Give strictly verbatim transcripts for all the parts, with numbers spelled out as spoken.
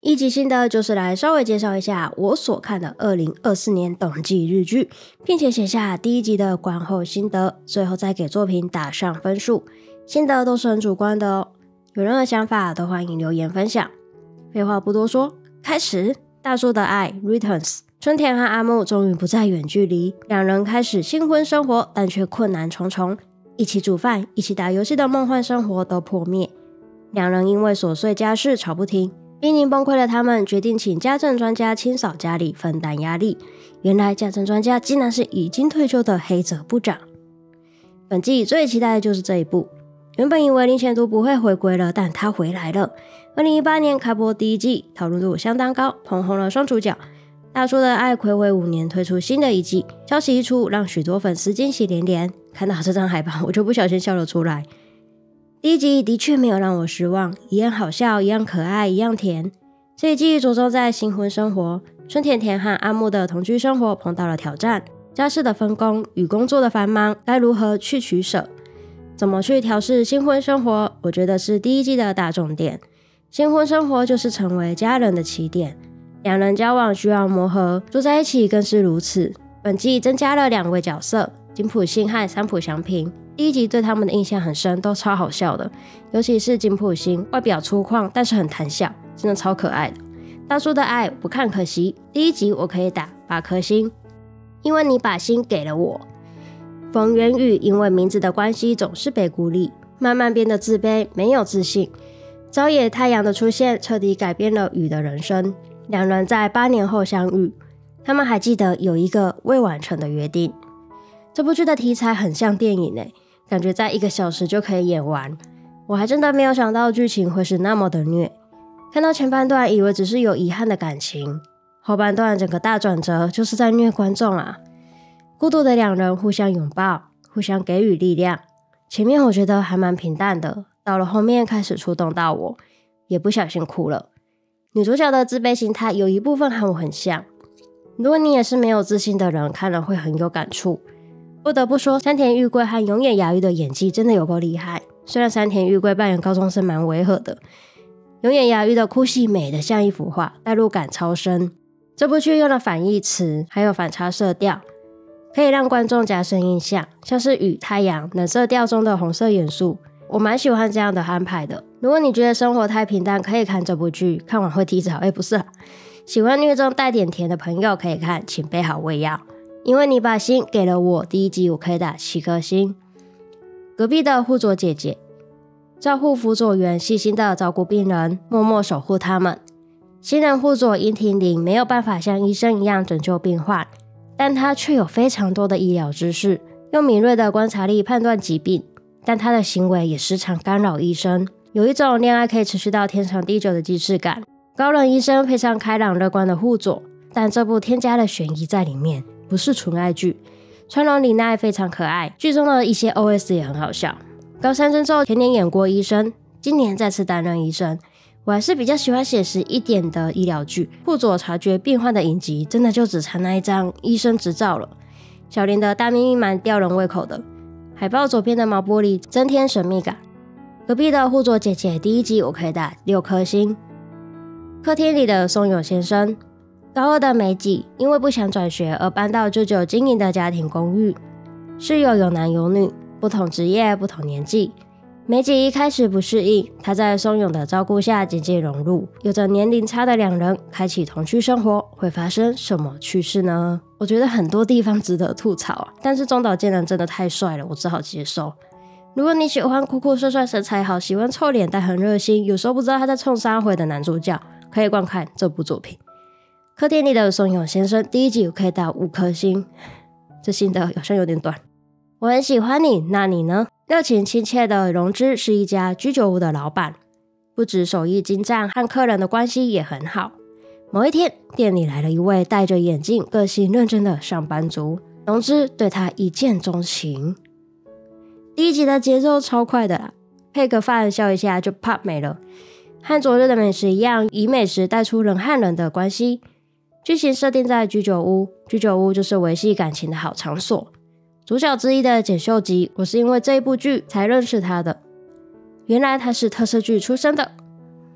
一集心得就是来稍微介绍一下我所看的二零二四年冬季日剧，并且写下第一集的观后心得，最后再给作品打上分数。心得都是很主观的哦，有任何想法都欢迎留言分享。废话不多说，开始。大叔的爱 Returns， 春田和阿木终于不再远距离，两人开始新婚生活，但却困难重重。一起煮饭、一起打游戏的梦幻生活都破灭，两人因为琐碎家事吵不停。濒临崩溃的他们决定请家政专家清扫家里，分担压力。原来家政专家竟然是已经退休的黑泽部长。本季最期待的就是这一部。原本以为林贤都不会回归了，但他回来了。二零一八年开播第一季，讨论度相当高，捧红了双主角。大叔的爱睽违五年推出新的一季，消息一出，让许多粉丝惊喜连连。看到这张海报，我就不小心笑了出来。第一集的确没有让我失望，一样好笑，一样可爱，一样甜。这一季着重在新婚生活，春田田和阿木的同居生活碰到了挑战，家事的分工与工作的繁忙，该如何去取舍？怎么去调试新婚生活？我觉得是第一季的大重点。新婚生活就是成为家人的起点，两人交往需要磨合，住在一起更是如此。本季增加了两位角色，金浦新和三浦祥平。第一集对他们的印象很深，都超好笑的，尤其是金浦新，外表粗犷，但是很谈笑，真的超可爱的。大叔的爱不看可惜，第一集我可以打八颗星，因为你把心给了我。冯元宇因为名字的关系总是被孤立，慢慢变得自卑，没有自信。朝野太阳的出现彻底改变了宇的人生，两人在八年后相遇，他们还记得有一个未完成的约定。这部剧的题材很像电影耶，感觉在一个小时就可以演完。我还真的没有想到剧情会是那么的虐，看到前半段以为只是有遗憾的感情，后半段整个大转折就是在虐观众啊。孤独的两人互相拥抱，互相给予力量。前面我觉得还蛮平淡的，到了后面开始触动到我，也不小心哭了。女主角的自卑心态有一部分和我很像，如果你也是没有自信的人，看了会很有感触。不得不说，山田裕贵和永野芽郁的演技真的有够厉害。虽然山田裕贵扮演高中生蛮违和的，永野芽郁的哭戏美得像一幅画，代入感超深。这部剧用了反义词，还有反差色调，可以让观众加深印象，像是与太阳冷色调中的红色元素，我蛮喜欢这样的安排的。如果你觉得生活太平淡，可以看这部剧，看完会低潮。哎，不是啦，喜欢虐中带点甜的朋友可以看，请备好胃药。因为你把心给了我，第一集我可以打七颗星。隔壁的护佐姐姐，照护辅佐员细心的照顾病人，默默守护他们。新人护佐樱庭玲没有办法像医生一样拯救病患，但他却有非常多的医疗知识，用敏锐的观察力判断疾病，但他的行为也时常干扰医生，有一种恋爱可以持续到天长地久的既视感。高冷医生配上开朗乐观的护佐，但这部添加了悬疑在里面，不是纯爱剧。川龙李奈非常可爱，剧中的一些 O S 也很好笑。高山真宙前年演过医生，今年再次担任医生。我还是比较喜欢写实一点的医疗剧，护佐察觉病患的影集真的就只差那一张医生执照了。小林的大秘密蛮吊人胃口的，海报左边的毛玻璃增添神秘感。隔壁的护佐姐姐第一集我可以打六颗星。客厅里的松永先生，高二的美纪因为不想转学而搬到舅舅经营的家庭公寓，室友有男有女，不同职业不同年纪。美纪一开始不适应，她在松永的照顾下渐渐融入，有着年龄差的两人开启同居生活，会发生什么趣事呢？我觉得很多地方值得吐槽啊，但是中岛健人真的太帅了，我只好接受。如果你喜欢酷酷帅帅身材好，喜欢臭脸但很热心，有时候不知道他在冲啥回的男主角，可以观看这部作品。客厅里的松永先生第一集我可以打五颗星，这心得好像有点短。我很喜欢你，那你呢？热情亲切的荣之是一家居酒屋的老板，不止手艺精湛，和客人的关系也很好。某一天，店里来了一位戴着眼镜、个性认真的上班族，荣之对他一见钟情。第一集的节奏超快的啦，配个饭笑一下就 pop 没了。和昨日的美食一样，以美食带出人和人的关系。剧情设定在居酒屋，居酒屋就是维系感情的好场所。主角之一的简秀吉，我是因为这一部剧才认识他的。原来他是特摄剧出身的。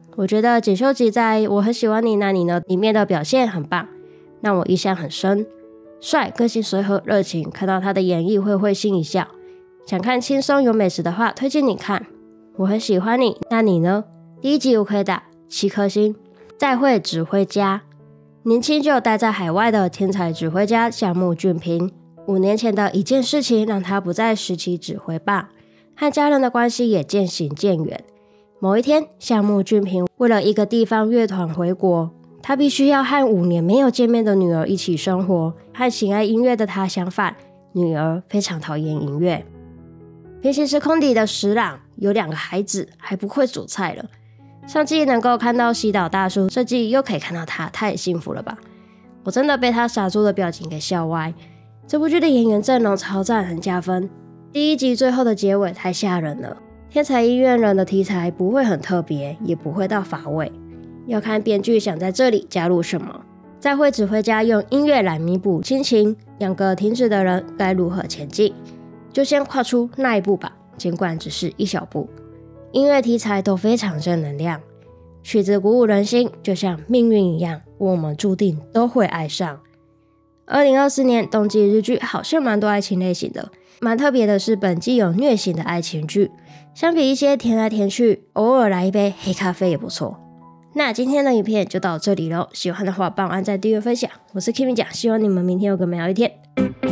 我觉得锦绣吉在我很喜欢你那你呢里面的表现很棒，让我印象很深。帅，个性随和热情，看到他的演绎会会心一笑。想看轻松有美食的话，推荐你看我很喜欢你那你呢，第一集我可以打七颗星。再会指挥家，年轻就待在海外的天才指挥家项目俊平，五年前的一件事情让他不再拾起指挥棒，和家人的关系也渐行渐远。某一天，项目俊平为了一个地方乐团回国，他必须要和五年没有见面的女儿一起生活。和喜爱音乐的他相反，女儿非常讨厌音乐。平行时空里的石朗有两个孩子，还不会煮菜了。上季能够看到西岛大叔，这季又可以看到他，太幸福了吧！我真的被他傻猪的表情给笑歪。这部剧的演员阵容超赞，很加分。第一集最后的结尾太吓人了。天才音乐人的题材不会很特别，也不会到乏味，要看编剧想在这里加入什么。再会指挥家用音乐来弥补亲情，两个停止的人该如何前进？就先跨出那一步吧，尽管只是一小步。音乐题材都非常正能量，曲子鼓舞人心，就像命运一样，我们注定都会爱上。二零二四年冬季日剧好像蛮多爱情类型的，蛮特别的是本季有虐型的爱情剧，相比一些甜来甜去，偶尔来一杯黑咖啡也不错。那今天的影片就到这里咯，喜欢的话帮我按赞、订阅、分享。我是 Kimi 酱，希望你们明天有个美好一天。